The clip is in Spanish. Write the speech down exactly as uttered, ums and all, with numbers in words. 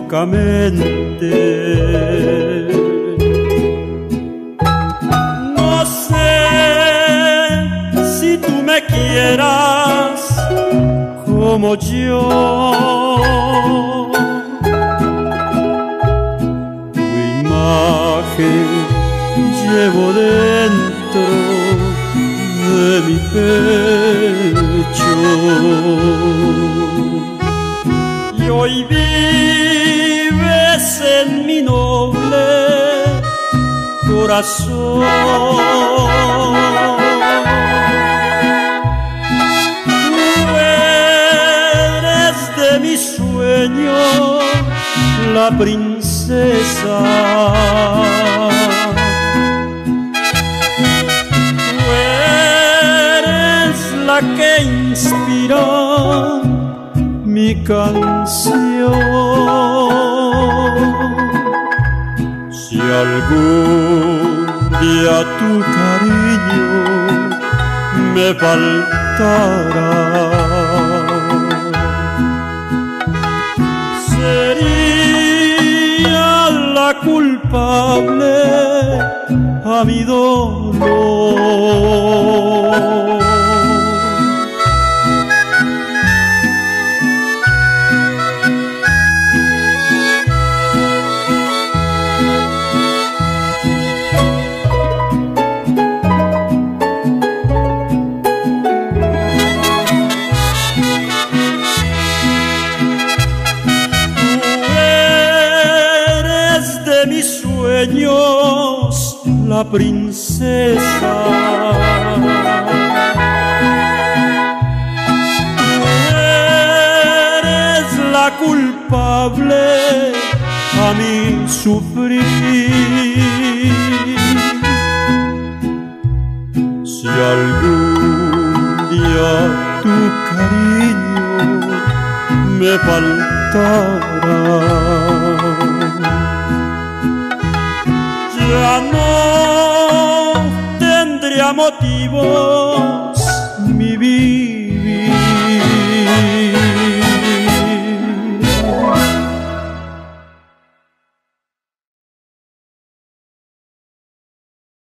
locamente. No sé si tú me quieras como yo. Tu imagen llevo dentro de mi pecho, y hoy vives en mi noble corazón. Tú eres de mi sueño la princesa. La que inspira mi canción. Si algún día tu cariño me faltara, sería la culpable a mi dolor. La princesa, eres la culpable a mi sufrir. Si algún día tu cariño me faltara, ya no tendría motivos mi vida